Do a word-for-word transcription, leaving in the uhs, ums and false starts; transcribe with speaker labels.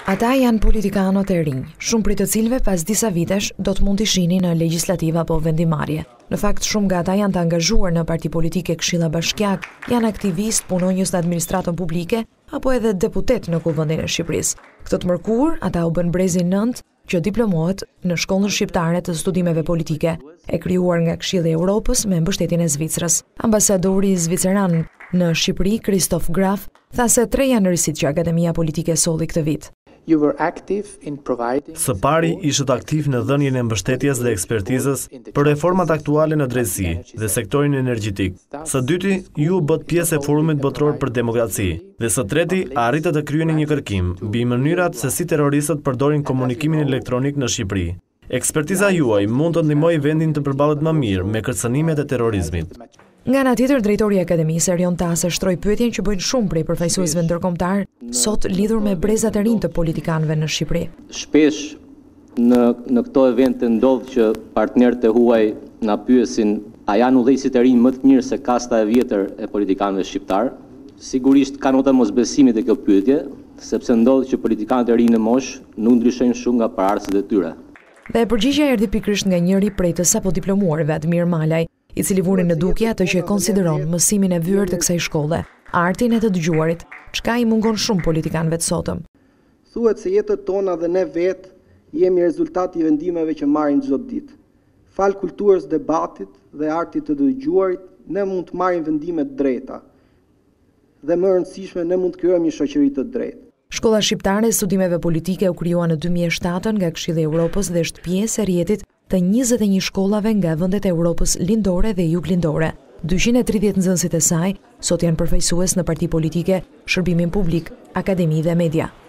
Speaker 1: Ata janë politikanët e rinj, shumë prej të cilëve pas disa vitesh do të mund të shihni në legjislativë apo vendimarrje. Në fakt, shumë nga ata janë të angazhuar në parti politike, këshilla bashkiak, janë aktivistë, punonjës në administratën publike apo edhe deputet në Kuvendin e Shqipërisë. Këtë të mërkur, ata u bën brezi nënt që diplomohet në Shkollën Shqiptare të Studimeve Politike, e krijuar nga Këshilli i Evropës me mbështetjen e Zvicrës. Ambasadori zviceran në Shqipëri, Christoph Graf, tha se tre janë rrisit që Akademia Politike solli këtë vit.
Speaker 2: Së pari, ishët aktiv në dhënien e mbështetjes dhe ekspertizës për reformat aktuale në drejtësi dhe sektorin energjetik. Së dyti, ju bët pjesë e Forumit Botëror për Demokraci. Dhe së treti, arritët të kryeni një kërkim mbi mënyrat se si terroristët përdorin komunikimin elektronik në Shqipëri. Ekspertiza juaj mund të ndihmojë vendin të përballet më mirë me kërcënimet e terrorizmit.
Speaker 1: Nga ana tjetër, drejtori i Akademisë Erion Tase shtoi pyetjen që bëjnë shumë prej përfaqësuesve ndërkombëtar sot lidhur me brezat e rinj të politikanëve në Shqipëri.
Speaker 3: Shpesh në në këto evente ndodh që partnerët e huaj na pyesin a janë udhëheqësit e rinj më të mirë se kasta e vjetër e politikanëve shqiptar. Sigurisht ka nota mosbesimi te kjo pyetje, sepse ndodh që politikanët e rinj në moshë nuk ndryshojnë shumë nga paraardhësit e tyre.
Speaker 1: Dhe përgjigjja erdhi pikërisht nga njëri prej të sapo diplomuarve, Admir Malaj, i cili vuri në dukje atë që e konsideron mësimin e vyer të kësaj shkolle, artin e të dëgjuarit, çka i mungon shumë politikanëve të sotëm.
Speaker 4: Thuhet se jetët tona dhe ne vetë jemi rezultati i vendimeve që marrim çdo ditë. Fal kulturës debatit dhe artit të dëgjuarit, ne mund të marrim vendime të drejta. Dhe më e rëndësishme, ne mund të krijojmë një shoqëri të drejtë.
Speaker 1: Shkolla Shqiptare e Studimeve Politike u krijua në dy mijë e shtatë nga Këshilli i Evropës dhe është pjesë e rrjetit të njëzet e një shkollave nga vendet e Evropës lindore dhe juglindore. dyqind e tridhjetë nxënësit e saj sot janë përfaqësues në parti politike, shërbimin publik, akademi dhe media.